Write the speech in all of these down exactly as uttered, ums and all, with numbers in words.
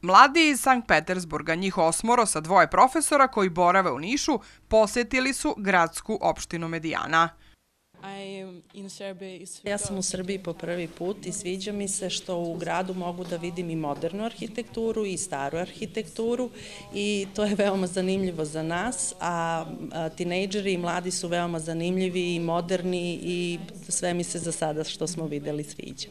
Mladi iz Sankt Petersburga, njih osmoro sa dvoje profesora koji borave u Nišu, posjetili su gradsku opštinu Medijana. Ja sam u Srbiji po prvi put i sviđa mi se što u gradu mogu da vidim i modernu arhitekturu i staru arhitekturu i to je veoma zanimljivo za nas, a tinejdžeri i mladi su veoma zanimljivi i moderni i sve mi se za sada što smo videli sviđa.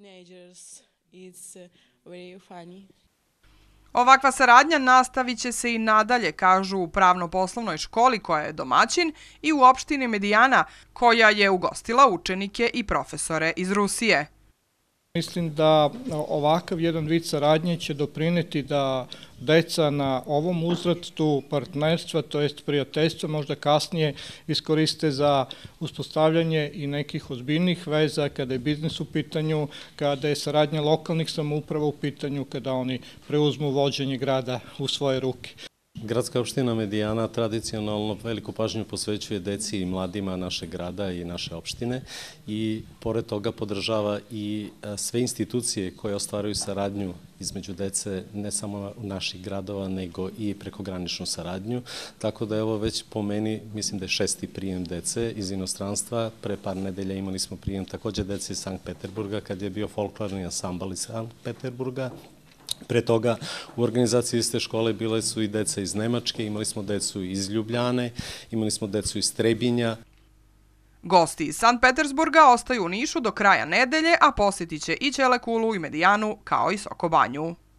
Ovakva saradnja nastavit će se i nadalje, kažu u pravno-poslovnoj školi koja je domaćin i u opštini Medijana koja je ugostila učenike i profesore iz Rusije. Mislim da ovakav jedan vid saradnje će doprineti da deca na ovom uzrastu partnerstva, to jest prijateljstva, možda kasnije iskoriste za uspostavljanje i nekih ozbiljnih veza kada je biznis u pitanju, kada je saradnja lokalnih samouprava u pitanju, kada oni preuzmu vođenje grada u svoje ruke. Gradska opština Medijana tradicionalno veliku pažnju posvećuje deci i mladima našeg grada i naše opštine i pored toga podržava i sve institucije koje ostvaruju saradnju između dece, ne samo naših gradova, nego i prekograničnu saradnju. Tako da je ovo već po meni, mislim da je šesti prijem dece iz inostranstva. Pre par nedelja imali smo prijem takođe dece iz Sankt Peterburga kad je bio folklorni ansambal iz Sankt Peterburga. Pre toga u organizaciji iste škole bile su i deca iz Nemačke, imali smo decu iz Ljubljane, imali smo decu iz Trebinja. Gosti iz Sankt Petersburga ostaju u Nišu do kraja nedelje, a posjetit će i Ćelekulu i Medijanu kao i Sokobanju.